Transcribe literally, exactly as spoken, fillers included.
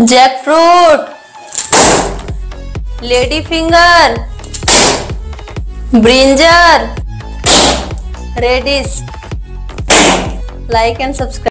Jackfruit, lady finger, brinjal, radish. Like and subscribe.